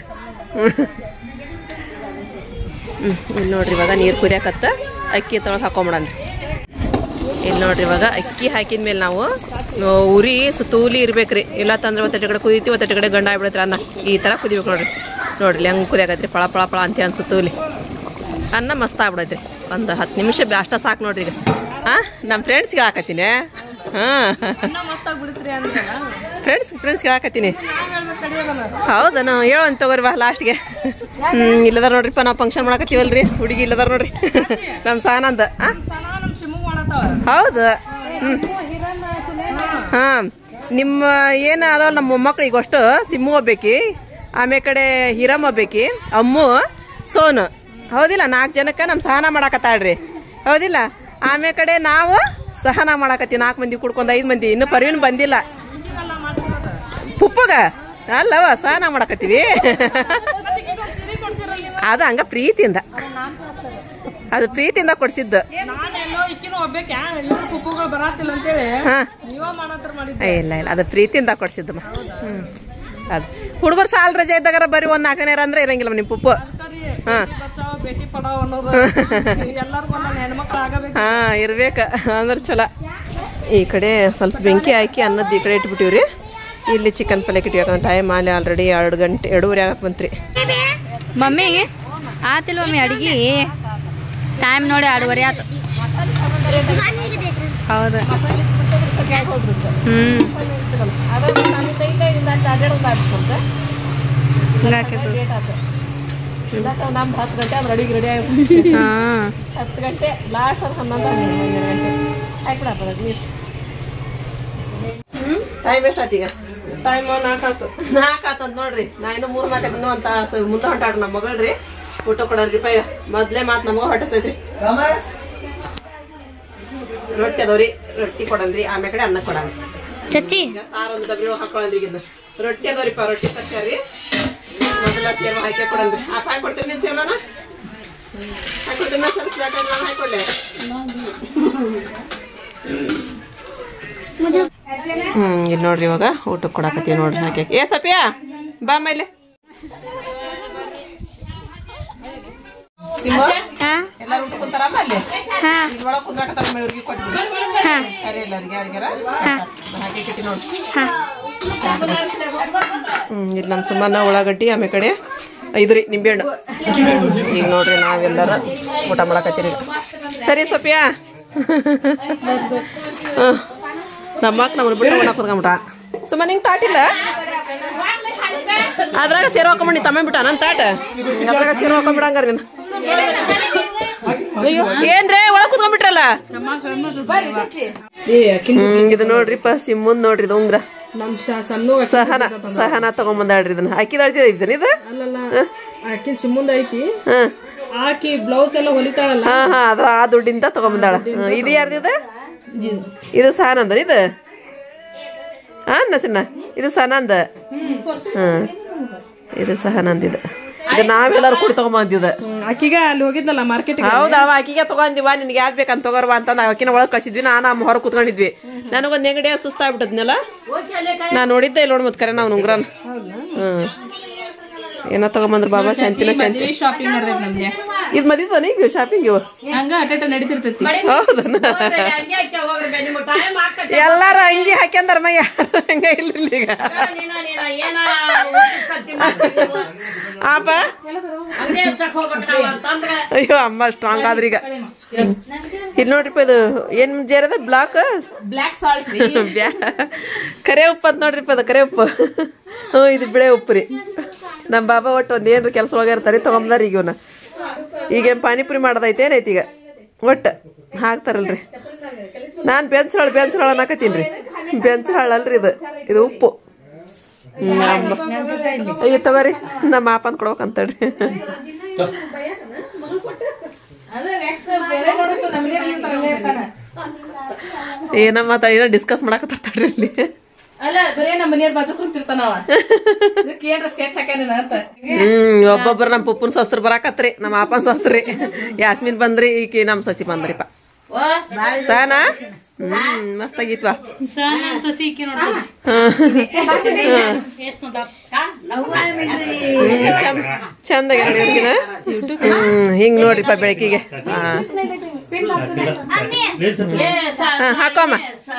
ಹ್ಞೂ ಇಲ್ಲಿ ನೋಡ್ರಿ ಇವಾಗ ನೀರು ಕುದಿಯಾಕತ್ತ ಅಕ್ಕಿ ತೊಳೆದು ಹಾಕೊಂಬಿಡನ್ರಿ ಇಲ್ಲಿ ನೋಡ್ರಿ ಇವಾಗ ಅಕ್ಕಿ ಹಾಕಿದ ಮೇಲೆ ನಾವು ಉರಿ ಸುತ್ತೂಲಿ ಇರ್ಬೇಕ್ರಿ ಇಲ್ಲ ತಂದ್ರೆ ಒತ್ತಟ್ಟೆ ಕಡೆ ಕುದೀತಿ ಒತ್ತಟ್ಟೆ ಕಡೆ ಗಂಡ ಆಗ್ಬಿಡತ್ರಿ ಅನ್ನ ಈ ಥರ ಕುದಿಬೇಕು ನೋಡ್ರಿ ನೋಡ್ರಿ ಹೆಂಗೆ ಕುದಿಯಾಕತ್ರಿ ಪಳ ಪಳ ಪಳ ಅಂತ ಅನ್ಸುತ್ತೂಲಿ ಅನ್ನ ಮಸ್ತ್ ಆಗ್ಬಿಡೈತ್ರಿ ಒಂದು ಹತ್ತು ನಿಮಿಷ ಅಷ್ಟ ಸಾಕು ನೋಡ್ರಿ ಈಗ ಹಾಂ ನಮ್ಮ ಫ್ರೆಂಡ್ಸ್ಗೆ ಹಾಕತ್ತೀನಿ ಹಾಂ ಫ್ರೆಂಡ್ಸ್ ಫ್ರೆಂಡ್ಸ್ಗೆ ಹಾಕತ್ತೀನಿ ಹೌದಾ ನಾವು ಹೇಳೋನ್ ತಗೋರಿ ಬಾ ಲಾಸ್ಟ್ಗೆ ಹ್ಞೂ ಇಲ್ಲದಾರ ನೋಡ್ರಿಪ್ಪ ನಾವು ಫಂಕ್ಷನ್ ಮಾಡಕತ್ತೀವಲ್ರಿ ಹುಡುಗಿ ಇಲ್ಲದಾರ ನೋಡ್ರಿ ನಮ್ಮ ಸಾನಂದ ಹಾಂ ಹೌದು ಹ್ಞೂ ಹಾಂ ನಿಮ್ಮ ಏನು ಅದಾವ ನಮ್ಮ ಮೊಮ್ಮಕ್ಳು ಈಗ ಅಷ್ಟು ಸಿಮ್ಮು ಒಬ್ಬೇಕಿ ಆಮೇಲೆ ಕಡೆ ಹಿರಮ್ ಒಬ್ಬೇಕಿ ಅಮ್ಮು ಸೋನು ಹೌದಿಲ್ಲ ನಾಲ್ಕು ಜನಕ್ಕೆ ನಮ್ಮ ಸಹನ ಮಾಡಾಕತ್ತಾಳ್ರಿ ಹೌದಿಲ್ಲ ಆಮೇಲೆ ಕಡೆ ನಾವು ಸಹನ ಮಾಡಾಕತ್ತೀವಿ ನಾಲ್ಕು ಮಂದಿ ಕುಡ್ಕೊಂಡು ಐದು ಮಂದಿ ಇನ್ನು ಪರ್ವೀನ್ ಬಂದಿಲ್ಲ ಪುಪ್ಪಗ ಅಲ್ಲವ ಸಹನ ಮಾಡಾಕತ್ತೀವಿ ಅದು ಹಂಗ ಪ್ರೀತಿಯಿಂದ ಅದು ಪ್ರೀತಿಯಿಂದ ಕೊಡ್ಸಿದ್ದು. ಹಾ ಇಲ್ಲ ಇಲ್ಲ ಅದು ಪ್ರೀತಿಯಿಂದ ಕೊಡ್ಸಿದ್ದಮ್ಮ. ಹ್ಮ್ ಅದು ಹುಡುಗರು ಸಾಲ ರಜೆ ಇದ್ದಾಗ ಬರೀ ಒಂದ್ ನಾಲ್ಕನೇರ ಅಂದ್ರೆ ಇರಂಗಿಲ್ಲ ನಿಮ್ ಪುಪ್ಪು. ಹಾ ಹಾ ಇರ್ಬೇಕ ಅಂದ್ರೆ ಚಲೋ. ಈ ಕಡೆ ಸ್ವಲ್ಪ ಬೆಂಕಿ ಹಾಕಿ ಅನ್ನದ್ದು ಈ ಕಡೆ ಇಟ್ಬಿಟ್ಟಿವ್ರಿ. ಇಲ್ಲಿ ಚಿಕನ್ ಪಲ್ಯ ಇಟ್ವಿ, ಯಾಕಂದ್ರೆ ಟೈಮ್ ಅಲ್ಲಿ ಆಲ್ರೆಡಿ ಎರಡು ಗಂಟೆ ಎರಡೂವರೆ ಆಗಕ್ಕೆ ಬಂತ್ರಿ. ಮಮ್ಮಿ ಆತಿಲ್ ಮಮ್ಮಿ ಅಡಿಗೆ ಟೈಮ್ ನೋಡಿ ಎರಡೂವರೆ ಆತು. ಹೌದು ಹ್ಮ್ ನಮ್ದು ಹತ್ತು ಗಂಟೆ ಅದು ರೆಡಿ ರೆಡಿ ಆಗಿ ಹತ್ತು ಗಂಟೆ ಲಾಸ್ಟ್ ಅದು ಹನ್ನೊಂದು ಹನ್ನೆರಡು ಗಂಟೆ ಹಾಕ್ಬಿಡಪ್ಪ ನೀರು. ಟೈಮ್ ಎಷ್ಟಾಯ್ತು ಈಗ? ಟೈಮ್ ನಾಲ್ಕು ಆತು ನಾಲ್ಕು ಆತಂತ ನೋಡ್ರಿ. ನಾ ಇನ್ನು ಮೂರು ನಾಲ್ಕು ದಿನ ಅಂತ ಮುಂದೆ ಹೊಂಟಾಡ್ರಿ ನಮ್ಮ ಮಗಳ್ರಿ. ಊಟ ಕೊಡಲ್ರಿ ಪೈ ಮೊದ್ಲೇ ಮಾತು ನಮಗ ಹೊಟ್ಟಸೈತ್ರಿ. ರೊಟ್ಟಿ ಅದಾವ್ರಿ, ರೊಟ್ಟಿ ಕೊಡಲ್ರಿ. ಆಮೇಲೆ ಕಡೆ ಅನ್ನ ಕೊಡಲ್ಲ. ಚಚ್ಚಿ ಸಾರು ಒಂದು ಡಬ್ಬಿ ಹಾಕೊಳಲ್ರಿ. ಈಗ ರೊಟ್ಟಿ ಅದಾವ್ರಿಪ್ಪ, ರೊಟ್ಟಿ ತರ್ಸ್ಯಾರಿ. ಮೊದಲ ಸೇರ್ವ ಹಾಕಿ ಕೊಡಲ್ರಿ. ಆ ಹಾಕಿ ಕೊಡ್ತೀರಿ ನೀವು ಸೇರ್ವನ ಹಾಕೊಡ್ತೀನಿ. ಸರಿಸ್ಲಾಕ ನಾನು ಹಾಕೊಡ್ಲೆ. ಹ್ಮ್ ಇಲ್ಲಿ ನೋಡ್ರಿ ಇವಾಗ ಊಟಕ್ಕೆ ಕೊಡಾಕತ್ತೀವಿ ನೋಡ್ರಿ. ಹಾಕಿ ಏ ಸಪಿಯಾ ಬಾ ಮೇಲೆ. ಎಲ್ಲಾರು ಊಟ ಕುಂತಾರಮ್ಮ ಅಲ್ಲಿ ಒಳಗೆ ಕುಂದ್ರಾಕತ್ತಾರ. ಇವ್ರಿಗೆ ಕೊಟ್ಬಿಡಿ ಸರಿ ಎಲ್ಲರಿಗೆ ಯಾರಿಗಾರ ಹಾಕಿ ಕಿಟ್ಟಿ ನೋಡಿ. ಹ್ಮ್ ಇಲ್ಲಿ ನಮ್ಮ ಸುಮ್ಮನ ಉಳ್ಳಾಗಡ್ಡಿ ಆಮೇಲೆ ಕಡೆ ಐದ್ರಿ ನಿಂಬೆಹಣ್ಣು. ಈಗ ನೋಡ್ರಿ ನಾವೆಲ್ಲರ ಊಟ ಮಾಡಕತ್ತೀರಿ. ಸರಿ ಸಪಿಯಾ ನಮ್ಮಕ್ಕ ನಮ್ಮನ್ನ ಬಿಟ್ಟು ಒಣ ಕುತ್ಕೊಂಬಿಟ್ಟ. ಸುಮ್ಮ ನಿಂಗೆ ತಾಟಿಲ್ಲ ಅದ್ರಾಗ ಸೇರ್ ಹಾಕೊಂಬಿಡಿ ತಮ್ಮ ಬಿಟ್ಟ ನನ್ನ ತಾಟ. ಅದ್ರಾಗ ಸೇರ್ ಹಾಕೊಂಡ್ಬಿಡಂಗಾರ ನೀನು. ಅಯ್ಯೋ ಏನ್ರೇ ಒಳಗ್ ಕುತ್ಕೊಂಡ್ಬಿಟ್ರಲ್ಲ. ಹ್ಮ್ ಇದು ನೋಡ್ರಿಪ್ಪ ಸಿಮ್ಮುಂದ್ ನೋಡ್ರಿ ಇದು ಉಂಗ್ರ. ಸಹನ ಸಹನ ತಗೊಂಬಂದಾಡ್ರಿ ಇದನ್ನ. ಹಾಕಿದಾಳ್ತಿದ ಇದನ್ನ ಇದು ಆಕಿನ್ ಸಿಮ್ಮುಂದ ಐತಿ. ಆಕಿ ಬ್ಲೌಸ್ ಎಲ್ಲ ಹೊಲಿತಾಳಲ್ಲ. ಹಾ ಹಾ ಅದ್ರ ಆ ದುಡ್ಡಿಂದ ತಗೊಂಬಂದಾಳ. ಇದು ಯಾರ್ದಿದ? ಇದು ಸಹನಂದ. ಇದು ಹಾ ನಸಿನ ಇದು ಸಹನಂದ. ಹ್ಮ್ ಇದು ಸಹನಂದ. ಇದು ಇದು ನಾವೆಲ್ಲರೂ ಕೂಡ ತಗೊಂಬಂದಿದ. ಆಕಿಗ ಅಲ್ಲಿ ಹೋಗಿದ್ಲಲ್ಲ ಮಾರ್ಕೆಟ್. ಹೌದಾ ಆಕಿಗೆ ತಗೊಂಡಿವ. ನಿನ್ಗೆ ಯಾವ್ದು ಬೇಕಂತ ತಗೋರ್ವಾ ಅಂತ ಆಕಿನ ಒಳಗೆ ಕಳ್ಸಿದ್ವಿ. ನಾನು ಹೊರ ಕುತ್ಕೊಂಡಿದ್ವಿ. ನನಗೊಂದ್ ನೆಗಡಿ ಸುಸ್ತಾಗ್ಬಿಟ್ಟದ್ನೆಲ್ಲ ನಾ ನೋಡಿದ್ದೆ ಇಲ್ಲಿ ನೋಡ್ ಮತ್ ಕರೆ ನಾವು ಉಂಗ್ರನ್. ಹ್ಮ್ ಏನೋ ತಗೊಂಬಂದ್ರ ಬಾಬಾ ಶಾಂತಿನ ಶಾಂತಿ ಶಾಪಿಂಗ್ ಮಾಡಿದ್ರೆ ನಮ್ಗೆ ಇದು ಮದಿದಾನ ಈಗ ಶಾಪಿಂಗ್ ಇವ ಹಂಗ ಅಟೇಟ ನಡೀತಿರ್ತೈತಿ. ಹೌದನ ಎಲ್ಲಾರು ಅಂಗಿ ಹಾಕ್ಯಂದಾರ ಮೈ ಯಾರು ಹಂಗ ಇಲ್ರಿ ಈಗ. ಆಪ ಅಯ್ಯೋ ಅಮ್ಮ ಸ್ಟ್ರಾಂಗ್ ಆದ್ರಿ ಈಗ. ಇಲ್ಲಿ ನೋಡ್ರಿಪ್ಪ ಇದು ಏನ್ ಜೇರದ ಬ್ಲಾಕ್ ಬ್ಲಾಕ್ ಸಾಲ್ಟ್ ಕರೆ ಉಪ್ಪು ಅಂತ ನೋಡ್ರಿಪ್ಪ ಅದು ಕರೆ ಉಪ್ಪು. ಹ್ಮ್ ಇದು ಬಿಳೆ ಉಪ್ಪು ರೀ. ನಮ್ಮ ಬಾಬಾ ಒಟ್ಟು ಒಂದ್ ಏನ್ರ ಕೆಲ್ಸ ಒಳಗ ಇರ್ತಾರ ತಗೊಂಬಾರ. ಈಗ ಇವನ ಈಗೇನ್ ಪಾನಿಪುರಿ ಮಾಡೋದೈತೆ ಏನೈತಿ ಈಗ ಒಟ್ಟು ಹಾಕ್ತಾರಲ್ರಿ. ನಾನ್ ಬೆಂಚ್ ಬೆಂಚ್ ಅನ್ನಕತ್ತೀನ್ರಿ. ಬೆಂಚ್ ಅಲ್ರಿ ಇದು ಇದು ಉಪ್ಪು. ಅಯ್ಯ ತಗೋರಿ ನಮ್ಮ ಮಾಪಂದ್ ಕೊಡ್ಬೇಕಂತಡ್ರಿ. ಏನಮ್ಮ ಏನೋ ಡಿಸ್ಕಸ್ ಮಾಡಕತ್ತಾರ್ತಾಡ್ರಿ ಇಲ್ಲಿ. ಅಲ್ಲ ಬರೇ ನಮ್ಮ ಮನೆಯವ್ರ ಬಾಜು ಕುಂತಿರ್ತಾನವ. ಏನ್ರ ಸ್ಕೆಚ್ ಹಾಕ್ಯಾನ ಅಂತ. ಹ್ಮ್ ಒಬ್ಬೊಬ್ರು ನಮ್ಮ ಪುಪ್ಪನ್ ಸ್ವಸ್ತ್ರ ಬರಾಕತ್ರಿ. ನಮ್ಮ ಅಪ್ಪನ್ ಸ್ವಸ್ತ್ರಿ. ಯಾಸ್ಮಿನ್ ಬಂದ್ರಿ ಈಕಿ ನಮ್ ಸಸಿ ಬಂದ್ರಿಪ್ಪ. ಸಾನಾ ಹ್ಮ್ ಮಸ್ತ್ ಆಗಿತ್ವಾ. ಚಂದ ಹ್ಮ್ ಹಿಂಗ್ ನೋಡ್ರಿಪ್ಪ ಬೆಳಕಿಗೆ. ಹಾಕೋಮ್ಮ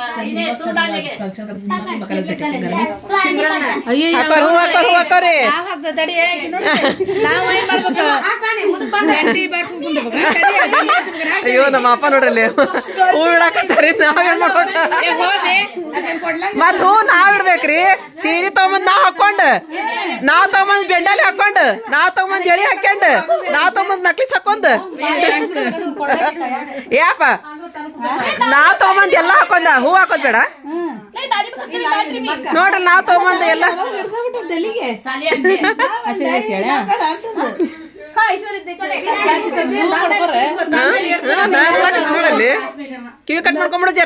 ಹಾಕೋರ್ ಹೂ ಹಾಕೋರ್ ಹೂ ಹಾಕೋರಿ. ಅಯ್ಯೋ ನಮ್ಮ ಅಪ್ಪ ನೋಡ್ರಲ್ಲಿ ಹೂ ಇಡಾಕತ್ತಾರಿ. ನಾವೇನ್ ಮಾಡ್ಬೇಕ ಮತ್ ಹೂ ನಾವ್ ಇಡ್ಬೇಕ್ರಿ. ಸೀರೆ ತಗೊಂಬಂದ್ ನಾವ್ ಹಾಕೊಂಡ್ ನಾವ್ ತಗೊಂಬಂದ್ ಬೆಂಡಾಲಿ ಹಾಕೊಂಡ್ ನಾವ್ ತಗೊಂಬಂದ್ ಎಳಿ ಹಾಕೊಂಡ್ ನಾವ್ ತಗೊಂಬಂದ್ ನಕ್ಲಿಸ್ ಹಾಕೊಂಡ್ ಯಾಪ ನಾವ್ ತಗೊಂಬಂದ್ ಎಲ್ಲಾ ಹಾಕೊಂಡ ಹೂ ಹಾಕೋದ್ ಬೇಡ ನೋಡ್ರಿ. ನಾವ್ ತಗೊಂಬಂದ್ ಎಲ್ಲ ನೋಡಲ್ಲಿ ಕಿವಿ ಕಟ್ ಮಾಡ್ಕೊಂಡ್ಬಿಡ ಜರ.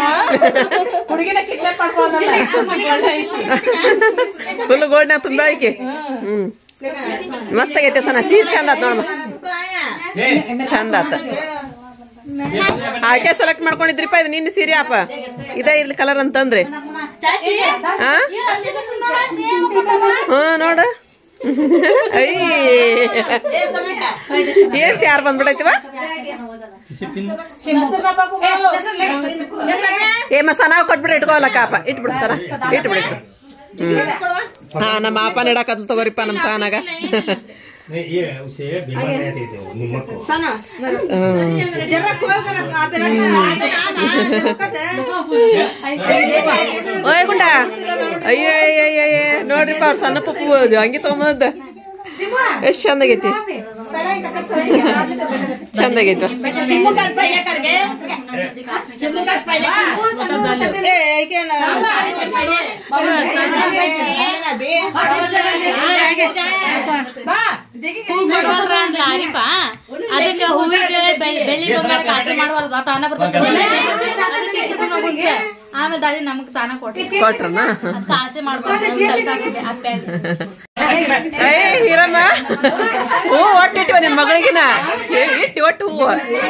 ಫುಲ್ ಗೋಲ್ಡ್ನ ತುಂಬ ಆಯ್ಕೆ. ಹ್ಮ್ ಮಸ್ತ್ ಆಗೈತೆ ಸನ ಸೀರ್ ಚಂದ ಆತ್ ನೋಡಮ್ಮ. ಚಂದ ಆತ ಆಕೆ ಸೆಲೆಕ್ಟ್ ಮಾಡ್ಕೊಂಡಿದ್ರಿಪ್ಪ ಇದು ನಿನ್ನ ಸೀರೆ ಅಪ್ಪ ಇದೇ ಇರ್ಲಿ ಕಲರ್ ಅಂತಂದ್ರೆ ಹಾ ನೋಡ ಏನ್ ಯಾರು ಬಂದ್ಬಿಡೈತಿವ ಏ ಮಸಾನ ಕೊಟ್ಬಿಡ್ರಿ ಇಟ್ಕೋಲಕ್ಕಪ್ಪ ಇಟ್ಬಿಡು ಸರ ಇಟ್ಬಿಡಿ ಹ್ಮ್ ಹಾ ನಮ್ಮ ಅಪ್ಪ ನೆಡಾಕತ್ಲ ತಗೋರಿಪ್ಪ ನಮ್ ಸಾನಾಗ ಓಯ್ ಗುಂಡ ಅಯ್ಯೋ ಅಯ್ಯ ನೋಡ್ರಿಪ್ಪ ಅವ್ರ ಸಣ್ಣ ಪಪ್ಪು ಹಂಗೆ ತಗೊಂಬಂದ ಎಷ್ಟ್ ಚಂದಾಗೈತಿ ಚಂದಾಗೈತಿ ಅದಕ್ಕೆ ಹೂವಿಗೆ ಬೆಳ್ಳಿ ಕಾಸೆ ಮಾಡುವಲ್ಲ ತಾನ ಬರ್ತದೆ ಆಮೇಲೆ ದಾದಿ ನಮಗ್ ತಾನ ಕೊಟ್ರಿ ಕೊಟ್ರನ ಕಾಸೆ ಮಾಡ್ಕೊಂಡು ಏ ಹೀರಮ್ಮ ಹೂ ಒಟ್ಟು ಇಟ್ಟಿವ ನಿನ್ ಮಗಳಿಗಿನ ಇಟ್ಟು ಒಟ್ಟು ಹೂವು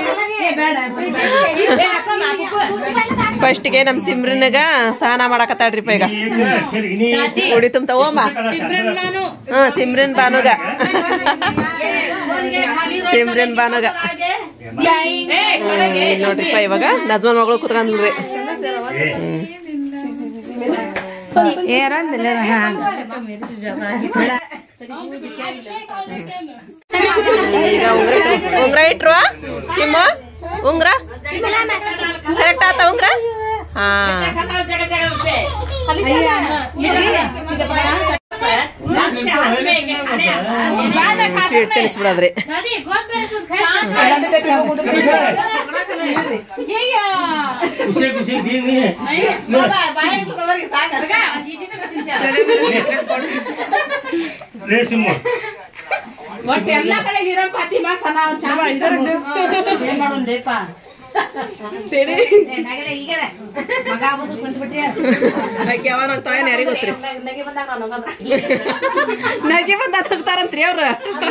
ಫಸ್ಟ್ಗೆ ನಮ್ ಸಿಮ್ರನ್ಗ ಸ್ನಾನ ಮಾಡಾಕತ್ತಾಡ್ರಿಪ್ಪ ಈಗ ಕುಡಿ ತುಂಬ ಓಮ ಹಾ ಸಿಮ್ರನ್ ಬಾನುಗ ಸಿಮ್ರನ್ ಬಾನುಗ ನೋಡ್ರಿಪ್ಪ ಇವಾಗ ನಜ್ಮನ್ ಮಗಳು ಕುತ್ಕೊಂಡ್ರಿ ಈಗ ಉಂಗ್ರ ಇಟ್ರುವ ಸಿಮ್ಮ ಉಂಗ್ರ ಕರೆಕ್ಟ್ ಆತ ಉಂಗ್ರ ಹಾ ಸ್ವೀಟ್ ತಿಳಿಸ್ಬಿಡದ್ರಿ ಎಲ್ಲ ಕಡೆ ಹೀರೋ ಪಾತಿ ಮಾಸನ ಏನ್ ಮಾಡೋದೇಪ ಯಾವಾಗ ತಾಯನ ಯಾರಿಗ ಗೊತ್ತ್ರಿ ನಗೆ ಬಂದ ಹೋಗ್ತಾರಂತ್ರಿ ಅವ್ರ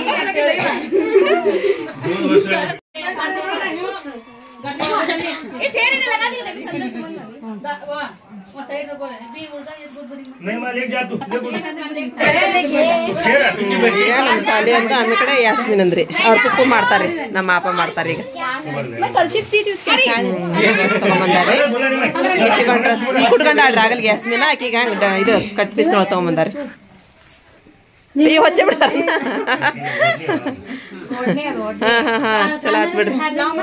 ನಮ್ ಸಾಲಿ ಅಂತ ಅಮ್ಮ ಕಡೆ ಯಾಸ್ಮಿನ್ ಅಂದ್ರಿ ಅವ್ರ ಪಪ್ಪು ಮಾಡ್ತಾರಿ ನಮ್ಮ ಅಪ್ಪ ಮಾಡ್ತಾರ ಈಗ ತಗೊಂಬಂದಾರಿ ಕುಟ್ಕೊಂಡ ಆಡ್ರಿ ಆಗಲ್ಗೆ ಯಾಸ್ಮಿನ ಆಕಿಗ ಇದು ಕಟ್ ಪೀಸ್ ತಗೊಂಬಂದಾರಿ ಈ ಹೊಚ್ಚೆ ಬಿಡ್ತಾರ ಹಾ ಹಾ ಹಾ ಚಲೋ ಆತ್ ಬಿಡ್ರಿ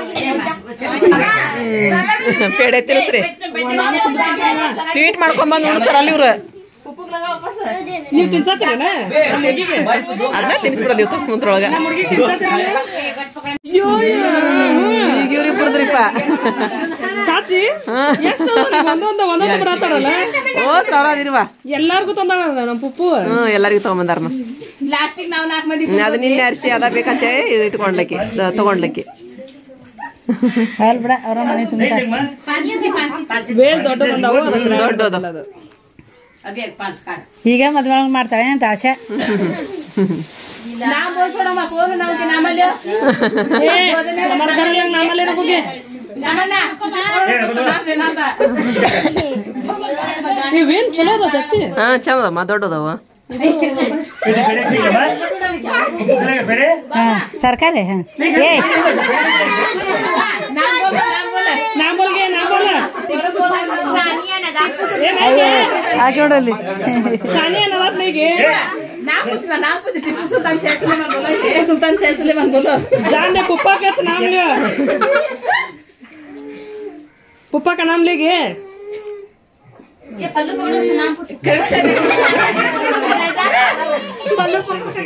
ಪೇಡೆ ತಿನ್ಸ್ರಿ ಸ್ವೀಟ್ ಮಾಡ್ಕೊಂಬಂದ್ ಉಣಿಸ್ತಾರ ಅಲ್ಲಿ ಇವ್ರ ನೀವ್ ತಿನ್ಸತ್ತೀರನ ಅದನ್ನ ತಿನ್ಸ್ಬಿಡೋದ್ ಇವ್ ಮುಂತ್ರೊಳಗ ಈಗ ಇವ್ರಿಬ್ರದ್ರಿಪ್ಪ ಚಾಚಿ ಒಂದೊಂದ ಒಂದೊಂದ ಬರತ್ತಾರಲ್ಲ ಓ ಸಾವಿರ ಅದಿರ್ವಾ ಎಲ್ಲಾರ್ಗು ತಂದ ನಮ್ ಪುಪ್ಪು ಹ್ಮ್ ಎಲ್ಲರಿಗೂ ತಗೊಂಬಂದಾರ ಲಾಸ್ಟಿಗೆ ನಾವ್ ನಾಲ್ಕು ಮಂದಿ ಅದು ನಿನ್ನೆ ಅರ್ಶಿ ಅದ ಬೇಕಂತೇಳಿ ಇಟ್ಕೊಂಡ್ಲಕ್ಕಿ ತಗೊಂಡ್ಲಕ್ಕಿ ಬಿಡ ಅವ್ರ ಮನೆ ಬೇಲ್ ದೊಡ್ಡ ಬಂದವು ದೊಡ್ಡದು ಈಗ ಮದ್ವೆ ಮಾಡ್ತಾರೆ ಅಂತ ಆಸೆ ನಾ ಬೋಲ್ಸೋಣಮ್ಮ ಫೋನ್ ನಾವು ನಮ್ಮಲ್ಲಿ ನಮ್ಮ ಕಡೆ ನಮ್ಮಲ್ಲಿ ಹೋಗಿ ನೀವೇನ್ ಚಲೋ ಅದ ಚಾಚಿ ಹಾ ಚಂದಮ್ಮ ದೊಡ್ಡದವ ಸರ್ಕಾರಿ ನೋಡಲ್ಲಿ सुल्तान से सुलेमान बोलो जान दे पुप्पा का नाम लिया पुप्पा का नाम लेगे ये पल्लू पकड़ो से नाम पूछ पल्लू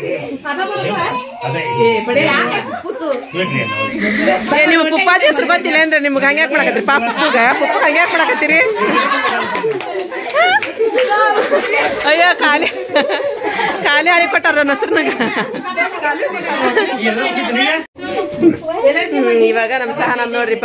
ए बड़े पुत्तू ಏ ನೀವು ಪುಪ್ಪಾಜಿ ಹೆಸರು ಗೊತ್ತಿಲ್ಲ ಏನ್ರಿ ನಿಮ್ಗೆ ಹಂಗ್ಯಾಕ್ ಮಾಡಕತ್ತೀರಿ ಪಾಪ ಪುಪ್ಪಗ ಪುಪ್ಪ ಹಂಗ್ಯಾಕ್ ಮಾಡಕತ್ತೀರಿ ಅಯ್ಯೋ ಖಾಲಿ ಖಾಲಿ ಹಾಳಿ ಕೊಟ್ಟಾರ ನನ್ನ ಹೆಸರ್ನಾಗ ಇವಾಗ ನಮ್ ಸಹನ ನೋಡ್ರಿಪ್ಪ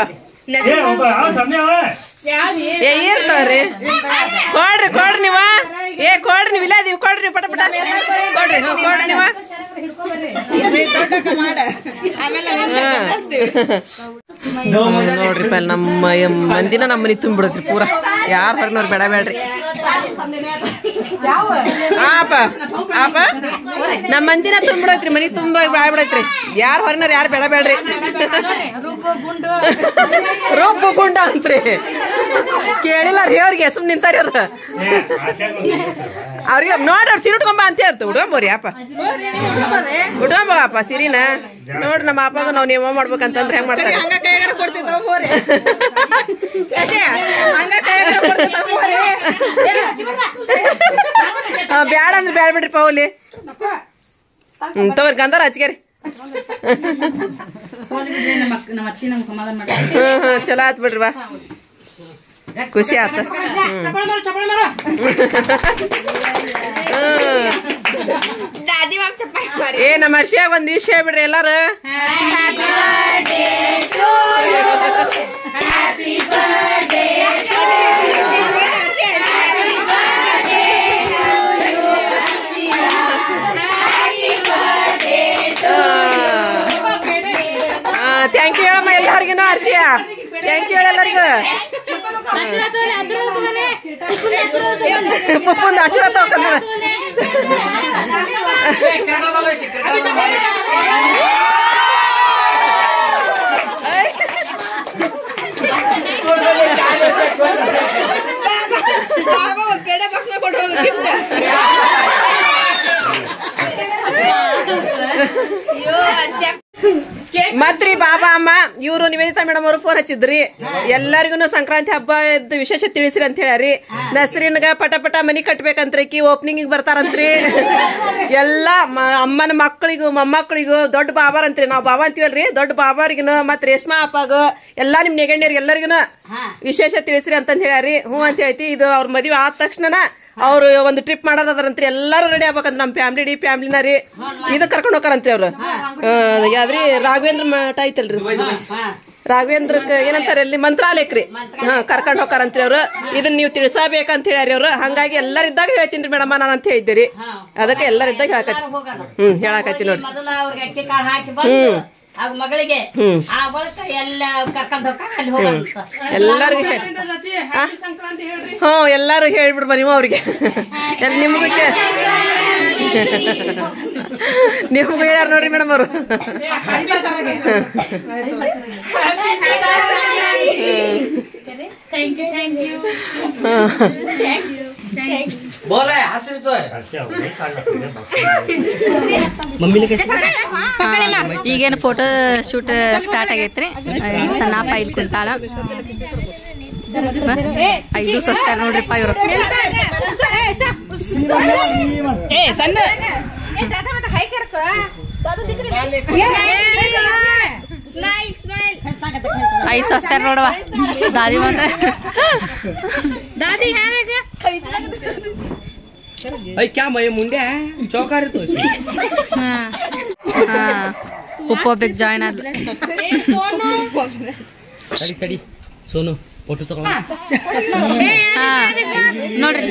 ಏ ಇರ್ತಾವ್ರಿ ಕೊಡ್ರಿ ಕೊಡ್ರಿ ನೀವ ಏ ಕೊಡ್ರಿ ನೀವ್ ಇಲ್ಲ ಇದೀವಿ ಕೊಡ್ರಿ ಪಟ ಪಟ ಕೊಡ್ರಿ ಕೊಡ್ರಿ ನೀವ ನೋಡ್ರಿಪ್ಪ ನಮ್ಮ ಮಂದಿನ ನಮ್ಮ ಮನಿ ತುಂಬಿಡತ್ರಿ ಪೂರಾ ಯಾರು ಹೊರನವ್ರು ಬೇಡ ಬೇಡ್ರಿ ಆಪ ಆಪ ನಮ್ಮ ಮಂದಿನ ತುಂಬಿಡತ್ರಿ ಮನಿ ತುಂಬ ಬಾಳ್ಬಿಡತ್ರಿ ಯಾರು ಹೊರನವ್ರು ಯಾರು ಬೇಡ ಬೇಡ್ರಿ ರೂಪು ಗುಂಡ ಅಂತ್ರಿ ಕೇಳಿಲ್ಲ ರೀ ಅವ್ರಿಗೆ ಸುಮ್ ನಿಂತಾರ ಅವ್ರ ಅವ್ರಿಗೆ ನೋಡ್ರಿ ಅವ್ರು ಸೀರೆ ಉಟ್ಕೊಂಬ ಅಂತ ಹೇಳ್ತು ಉಡ್ಕೊಂಬೋರಿ ಅಪ್ಪ ಉಡ್ಕೊಂಬಪ್ಪ ಸಿರಿನ ನೋಡ್ರಿ ನಮ್ಮ ಅಪ್ಪಗ ನಾವ್ ನೇಮ ಮಾಡ್ಬೇಕಂತಂದ್ರೆ ಹೆಂಗ್ ಮಾಡ್ತಾರೆ ಬ್ಯಾಡ ಅಂದ್ರೆ ಬ್ಯಾಡ ಬಿಡ್ರಿ ಪೌಲಿ ಹ್ಮ್ ತಗೋರಿ ಗಂಧಾರ ಹಚ್ಕೇರಿ ಹ್ಮ್ ಹ್ಮ್ ಚಲೋ ಆತ್ ಬಿಡ್ರಿ ಬಾ ಖುಷಿ ಆತ ಏ ನಮ್ಮ ಹರ್ಷಿಯಾಗ ಒಂದ್ ದಿವ್ಸ ಹೇಳ್ಬಿಡ್ರಿ ಎಲ್ಲಾರು ಥ್ಯಾಂಕ್ ಯು ಹೇಳಮ್ಮ ಎಲ್ಲರಿಗೂ ಹರ್ಷಿಯ ಥ್ಯಾಂಕ್ ಯು ಹೇಳ ಎಲ್ಲರಿಗೂ ಪುಪ್ಪಂದು ಆಶೀರ್ವಾದ ತಗೊಂಡ ಮತ್ರಿ ಬಾಬಾ ಅಮ್ಮ ಇವ್ರು ನಿವೇದಿತಾ ಮೇಡಮ್ ಅವರು ಫೋನ್ ಹಚ್ಚಿದ್ರಿ ಎಲ್ಲರಿಗೂ ಸಂಕ್ರಾಂತಿ ಹಬ್ಬದ ವಿಶೇಷ ತಿಳಿಸ್ರಿ ಅಂತ ಹೇಳ್ಯಾರಿ ನಸ್ರಿನ್ಗ ಪಟ ಪಟ ಮನಿ ಕಟ್ಬೇಕಂತ್ರಿ ಓಪನಿಂಗ್ ಬರ್ತಾರಂತ್ರಿ ಎಲ್ಲಾ ಅಮ್ಮನ ಮಕ್ಕಳಿಗೂ ಮೊಮ್ಮಕ್ಕಳಿಗೂ ದೊಡ್ಡ ಬಾಬಾರ್ ಅಂತ್ರಿ ನಾವ್ ಬಾಬಾ ಅಂತೀವಲ್ರಿ ದೊಡ್ಡ ಬಾಬಾರಿಗೂ ಮತ್ ರೇಷ್ಮಾ ಅಪ್ಪಗ ಎಲ್ಲಾ ನಿಮ್ ನೆಗಣ್ಯರಿಗೆ ಎಲ್ಲರಿಗೂ ವಿಶೇಷ ತಿಳಿಸ್ರಿ ಅಂತಂದ್ ಹೇಳ್ಯಾರಿ ಹ್ಞೂ ಅಂತ ಹೇಳ್ತಿ ಇದು ಅವ್ರ ಮದ್ವೆ ಆದ ತಕ್ಷಣ ಅವ್ರು ಒಂದು ಟ್ರಿಪ್ ಮಾಡೋದಂತ್ರಿ ಎಲ್ಲಾರು ರೆಡಿ ಆಗ್ಬೇಕಂತ ನಮ್ ಫ್ಯಾಮಿಲಿ ಡಿ ಫ್ಯಾಮಿಲಿನ ರೀ ಇದಕ್ ಕರ್ಕೊಂಡ್ ಹೋಗ್ತಾರಂತ್ರಿ ಅವ್ರು ಯಾವ್ದ್ರಿ ರಾಘವೇಂದ್ರ ಮಠ ಐತಲ್ರಿ ರಾಘವೇಂದ್ರಕ್ ಏನಂತಾರ ಅಲ್ಲಿ ಮಂತ್ರಾಲಯಕ್ರಿ ಹಾ ಕರ್ಕೊಂಡ್ ಹೋಗ್ತಾರಂತ್ರಿ ಅವ್ರು ಇದನ್ನ ನೀವು ತಿಳಿಸಬೇಕಂತ ಹೇಳ್ಯಾರಿ ಅವ್ರು ಹಂಗಾಗಿ ಎಲ್ಲರಿದ್ದಾಗ ಹೇಳ್ತೀನಿ ಮೇಡಮ್ ನಾನು ಅಂತ ಹೇಳಿದ್ದೀರಿ ಅದಕ್ಕೆ ಎಲ್ಲರಿದ್ದಾಗ ಹೇಳಕತ್ತಿ ಹ್ಮ್ ಹೇಳಕತ್ತಿ ನೋಡ್ರಿ ಹ್ಮ್ ಮಗಳಿಗೆ ಎಲ್ಲರಿಗೂ ಹ್ಞೂ ಎಲ್ಲಾರು ಹೇಳ್ಬಿಡ್ಬ ನೀವು ಅವ್ರಿಗೆ ನಿಮ್ಗೂ ನಿಮ್ಗೂ ಹೇಳ್ಯಾರ ನೋಡ್ರಿ ಮೇಡಮ್ ಅವರು ಈಗೇನು ಫೋಟೋ ಶೂಟ್ ಸ್ಟಾರ್ಟ್ ಆಗೈತ್ರಿ ಸಣ್ಣಪ್ಪ ಇಲ್ಲಿ ಕುಂತಾಳ ಐದು ಸಸ್ತ ನೋಡ್ರಿಪ್ಪ ಇವ್ರು ಏ ಸಣ್ಣ ಐದು ಸಸ್ತಾರ ನೋಡವ ದಾದಿ ಬಂದ ದಾದಿ क्या मैं मुंडे चौकार तो ಉಪ್ಪ ಹೋಗ್ಬೇಕು ಜಾಯ್ನ್ ಆದ ತಡಿ ತಡಿ ಸೋನು ಫೋಟೋ ತಗೊಳ್ಳ ಹಾ ನೋಡ್ರಿ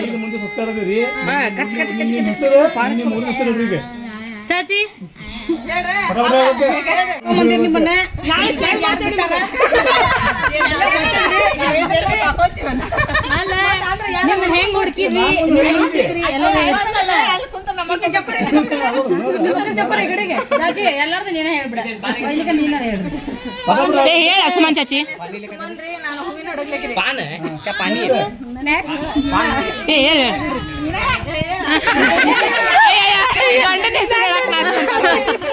ಚಾಚಿ ಅಲ್ಲ ನಿಮ್ಮ ಹೆಂಗ್ ಹುಡುಕಿದ್ರಿ ಎಲ್ಲಾರ್ದು ನೀನ ಹೇಳ್ಬಿಡ ನೀನ ಹೇಳ ಸುಮನ್ ಚಾಚಿ ಏ ಹೇಳ ಗಂಡನ ಹೆಸರು ಹೇಳಕ್ ನಾಚ್ಕೊಂತಾರ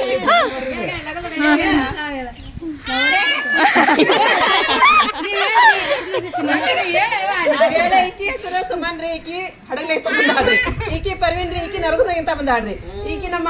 ಈಕಿ ಹೆಸರು ಸುಮನ್ ರೀ ಈಕಿ ಹಡಗ್ಲಿ ಬಂದಾಡ್ರಿ ಈಕಿ ಪರ್ವೀನ್ ರೀ ಈಕಿ ನರಗುದಾಗಿಂತ ಬಂದಾಡ್ರಿ ಈಕಿ ನಮ್ಮ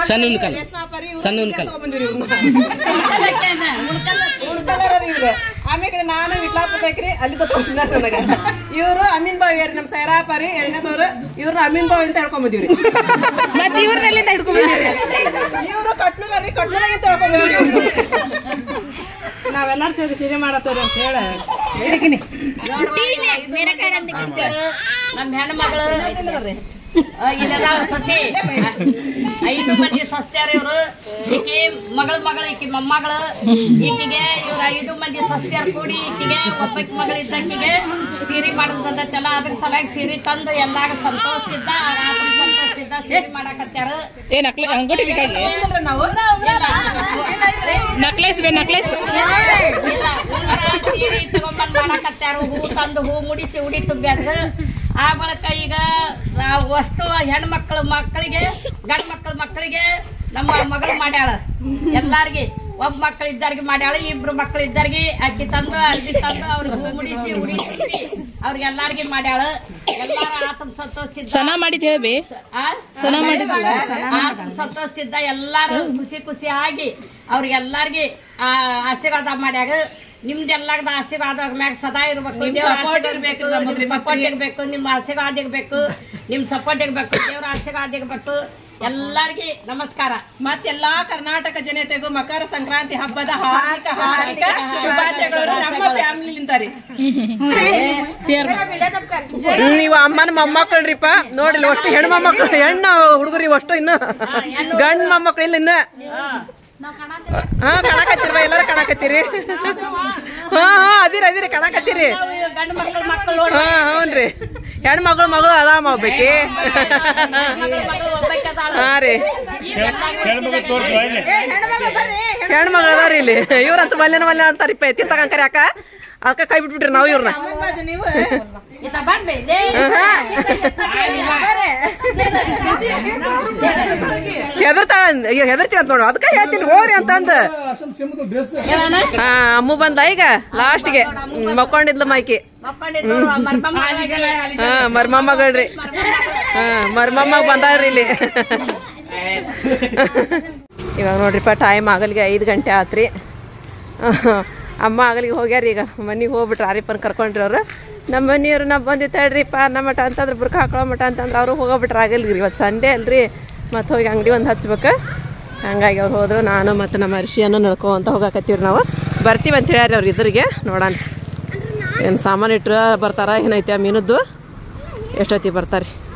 ಉಣ್ಕಲ್ಲರ ಇವ್ರು ಆಮೇಲೆ ನಾನು ವಿಟ್ಲಾಪುರಕ್ರಿ ಅಲ್ಲಿ ತಗೊಂಡ್ಬಂದಾರ ನನಗ ಇವ್ರು ಅಮೀನ್ ಬಾವಿ ಯಾರಿ ನಮ್ ಸೈರಾಪ ರೀ ಎರಡನೇದವ್ರು ಇವ್ರು ಅಮೀನ್ ಬಾವಿ ಅಂತ ಹೇಳ್ಕೊಂಡ್ ಬಂದಿವ್ರಿ ಮತ್ತೆ ಇವ್ರನ್ನೆಲ್ಲಿಂದ ಹಿಡ್ಕೊಂಡ್ ಇವ್ರು ಕಟ್ನೂರ ರೀ ಕಟ್ನೂರಾಗಿಂತ ಹೇಳ್ಕೊಂಡ್ ಬಂದಿವ್ರಿ ನಾವೆಲ್ಲಾರು ಸೇರಿ ಸೀರೆ ಮಾಡತ್ತವ್ರಿ ಅಂತ ಹೇಳ ನಮ್ಮ ಹೆಣ್ಣು ಮಗಳು ಇಲ್ಲದ ಸೊಸೆ ಐದು ಮಂದಿ ಸಸ್ತ್ಯಾರ ಇವ್ರು. ಈಕಿ ಮಗಳ ಮಗಳು ಈಕಿ ಮೊಮ್ಮಗಳು. ಈಕಿಗೆ ಇವ್ರ ಐದು ಮಂದಿ ಸಸ್ತ್ಯಾರ ಕೂಡಿ ಈಕಿಗೆ ಒಬ್ಬಕ್ಕೆ ಮಗಳು ಇದ್ದಕ್ಕಿಗೆ ಸೀರೆ ಮಾಡೋದು ಬಂದೈತಲ್ಲ ಅದ್ರ ಸಲುವಾಗಿ ಸೀರೆ ತಂದು ಎಲ್ಲಾರು ಸಂತೋಷದಿಂದ ಸಂತೋಷದಿಂದ ಸೀರೆ ಮಾಡಾಕತ್ಯಾರ. ನಕ್ಲೇಸ್ ಬೇ ನಕ್ಲೇಸ್ ಇಲ್ಲ ಸೀರೆ ತಗೊಂಡ್ಬಂದ್ ಮಾಡಾಕತ್ಯಾರ. ಹೂ ತಂದು ಹೂ ಮುಡಿಸಿ ಉಡಿ ತುಂಬ್ಯಾರ. ಆ ಬಳಕ ಈಗ ಅಷ್ಟು ಹೆಣ್ಮಕ್ಳು ಮಕ್ಕಳಿಗೆ ಗಂಡ ಮಕ್ಳ ಮಕ್ಕಳಿಗೆ ನಮ್ಮ ಮಗಳು ಮಾಡ್ಯಾಳ. ಎಲ್ಲಾರ್ಗಿ ಒಬ್ಬ ಮಕ್ಳು ಇದ್ದಾರ್ಗಿ ಮಾಡ್ಯಾಳ. ಇಬ್ರು ಮಕ್ಳು ಇದ್ದಾರ್ಗಿ ಅಕ್ಕಿ ತಂದು ಅರ್ಜಿ ತಂದು ಅವ್ರಿಗೆ ಹೂ ಮುಡಿಸಿ ಉಡಿ ತುಂಬಿ ಅವ್ರಿಗೆ ಎಲ್ಲಾರ್ಗಿ ಮಾಡ್ಯಾಳ. ಎಲ್ಲಾರ ಆತನ ಸಂತೋಷಿದ್ದ ಸನ ಮಾಡಿದ್ ಹೇಳ್ಬಿ ಸನ ಮಾಡಿದ್ ಆತನ ಸಂತೋಷಿದ್ದ ಎಲ್ಲಾರು ಖುಷಿ ಖುಷಿ ಆಗಿ ಅವ್ರಿಗೆ ಎಲ್ಲಾರ್ಗಿ ಆ ಆಶೀರ್ವಾದ ಮಾಡ್ಯಾಗ. ನಿಮ್ದೆಲ್ಲಾರ್ದ ಆಶೀರ್ವಾದ ಮ್ಯಾಗ ಸದಾ ಇರ್ಬೇಕು. ದೇವ್ರ ಸಪೋರ್ಟ್ ಇರ್ಬೇಕು, ಸಪೋರ್ಟ್ ಇರ್ಬೇಕು, ನಿಮ್ಮ ಆಶೀರ್ವಾದ ಇರ್ಬೇಕು, ನಿಮ್ ಸಪೋರ್ಟ್ ಇರ್ಬೇಕು, ದೇವ್ರ ಆಶೀರ್ವಾದ ಇರ್ಬೇಕು. ಎಲ್ಲಾರ್ಗಿ ನಮಸ್ಕಾರ. ಮತ್ತೆಲ್ಲಾ ಕರ್ನಾಟಕ ಜನತೆಗೂ ಮಕರ ಸಂಕ್ರಾಂತಿ ಹಬ್ಬದ ಹಾರ್ದಿಕ ಹಾರ್ದಿಕ ಶುಭಾಶಯಗಳು ನಮ್ಮ ಫ್ಯಾಮಿಲಿಂದ ರೀ. ನೀವು ಅಮ್ಮನ ಮೊಮ್ಮಕ್ಕಳ್ರಿಪ್ಪ ನೋಡ್ರಿ. ಅಷ್ಟು ಹೆಣ್ಣು ಮೊಮ್ಮಕ್ಕಳು, ಹೆಣ್ಣು ಹುಡುಗರಿ ಅಷ್ಟು ಇನ್ನು ಗಂಡ್ ಮೊಮ್ಮಕ್ಕಳು ಇಲ್ಲ ಇನ್ನ. ಹಾ ಕಣಕತ್ತೀರಿ ಎಲ್ಲಾರು ಕಣಕತ್ತೀರಿ. ಹಾ ಹಾ ಅದಿರಿ ಅದಿರಿ ಕಣಕತ್ತೀರಿ. ಗಂಡ ಮಕ್ಕಳು ಮಕ್ಕಳು ಹಾ ಹ್ಞೂನ್ರಿ ಹೆಣ್ಣು ಮಗಳು ಮಗಳು ಅದಾಮ ಒಬ್ಬಾಕಿ. ಹಾ ರೀ ಹೆಣ್ಣು ಮಗಳು ಅದಾರಿ ಇಲ್ಲಿ. ಇವ್ರಂತ ಮಲ್ಯನ ಮಲ್ಯ ಅಂತಾರಿಪ್ಪ. ಎತ್ತಿ ತಗೊಂಕರಿ ಅಕ್ಕ ಅದಕ್ಕ ಕೈ ಬಿಟ್ಬಿಟ್ರಿ ನಾವು ಇವ್ರನ್ನ. ಹೆದರ್ತಾಳ ಹೆದರ್ತೀನಿ ಅಂತ ನೋಡು ಅದಕ್ಕ ಹೇಳ್ತೀನಿ ಹೋರಿ ಅಂತಂದ. ಹಾ ಅಮ್ಮು ಬಂದ ಈಗ ಲಾಸ್ಟ್ಗೆ ಮಕ್ಕೊಂಡಿದ್ಲು ಮೈಕಿ. ಹಾ ಮರ್ಮಮ್ಮಗಳ್ರಿ. ಹಾ ಮರ್ಮಮ್ಮಗ್ ಬಂದಾರ್ರಿ ಇಲ್ಲಿ. ಇವಾಗ ನೋಡ್ರಿಪ್ಪ ಟೈಮ್ ಆಗಲ್ಗೆ ಐದು ಗಂಟೆ ಆತ್ರಿ. ಅಮ್ಮ ಆಗಲಿಗೆ ಹೋಗ್ಯಾರ. ಈಗ ಮನೆಗೆ ಹೋಗ್ಬಿಟ್ರು ಆರಿಪ್ಪನ ಕರ್ಕೊಂಡ್ರಿ ಅವ್ರು. ನಮ್ಮ ಮನೆಯವ್ರು ನಾವು ಬಂದಿತ್ತಾಳ್ರಿಪ್ಪ ನಮ್ಮ ಮಠ ಅಂತಂದ್ರೆ ಬುರ್ಕ ಹಾಕೊಳ್ಳೋ ಮಠ ಅಂತಂದ್ರೆ ಅವರು ಹೋಗೋಬಿಟ್ರು. ಆಗಲ್ರಿ ಇವತ್ತು ಸಂಡೇ ಅಲ್ರಿ. ಮತ್ತು ಹೋಗಿ ಅಂಗಡಿ ಒಂದು ಹಚ್ಬೇಕು. ಹಂಗಾಗಿ ಅವ್ರು ಹೋದ್ರು. ನಾನು ಮತ್ತು ನಮ್ಮ ಅರ್ಶಿಯನ್ನು ನಡ್ಕೊ ಅಂತ ಹೋಗಾಕತ್ತೀವ್ರಿ. ನಾವು ಬರ್ತೀವಿ ಅಂತ ಹೇಳ್ಯಾರ ಅವ್ರು ಇದ್ರಿಗೆ. ನೋಡೋಣ ಏನು ಸಾಮಾನು ಇಟ್ಟರೆ ಬರ್ತಾರ ಏನೈತೆ ಆ ಮೀನದ್ದು ಎಷ್ಟೊತ್ತಿಗೆ ಬರ್ತಾರೆ.